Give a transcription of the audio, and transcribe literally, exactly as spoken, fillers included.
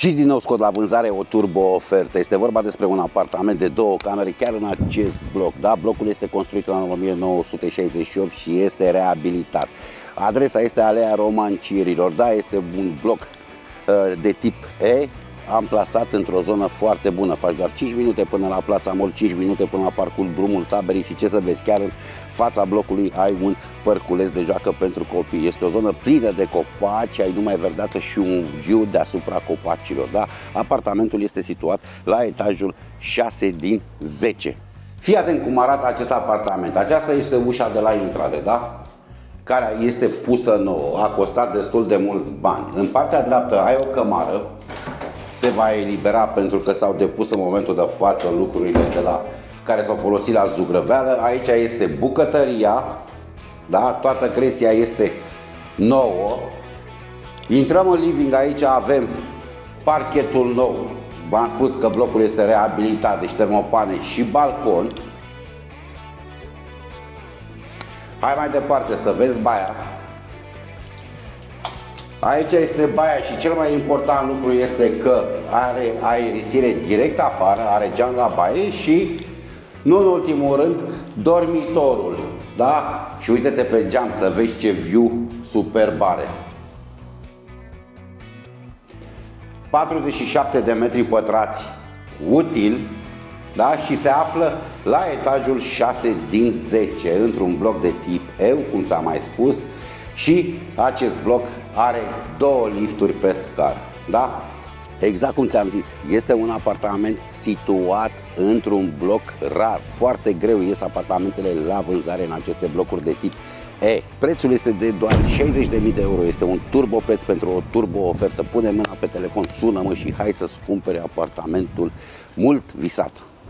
Și din nou scot la vânzare o turbo ofertă. Este vorba despre un apartament de două camere chiar în acest bloc. Da? Blocul este construit în anul o mie nouă sute șaizeci și opt și este reabilitat. Adresa este Alea Romancirilor. Da, este un bloc uh, de tip E, amplasat într-o zonă foarte bună. Faci doar cinci minute până la Plața Mall, cinci minute până la Parcul Drumul Taberii și ce să vezi, chiar în fața blocului ai un părculeț de joacă pentru copii. Este o zonă plină de copaci, ai numai verdeață și un view deasupra copacilor. Da? Apartamentul este situat la etajul șase din zece. Fii atent cum arată acest apartament. Aceasta este ușa de la intrare, da? Care este pusă nouă, a costat destul de mulți bani. În partea dreaptă ai o cămară, se va elibera pentru că s-au depus în momentul de față lucrurile de la care s-au folosit la zugrăveală. Aici este bucătăria, da? Toată cresia este nouă. Intrăm în living, aici avem parchetul nou. V-am spus că blocul este reabilitat, deci termopane și balcon. Hai mai departe să vezi baia. Aici este baia și cel mai important lucru este că are aerisire direct afară, are geam la baie și, nu în ultimul rând, dormitorul. Da? Și uite-te pe geam să vezi ce view superb are. patruzeci și șapte de metri pătrați util, da? Și se află la etajul șase din zece, într-un bloc de tip E, cum ți-am mai spus. Și acest bloc are două lifturi pe scară, da? Exact cum ți-am zis, este un apartament situat într-un bloc rar. Foarte greu ies apartamentele la vânzare în aceste blocuri de tip E. Prețul este de doar șaizeci de mii de euro, este un turbo preț pentru o turbo ofertă. Pune mâna pe telefon, sună-mă și hai să-ți cumpere apartamentul mult visat.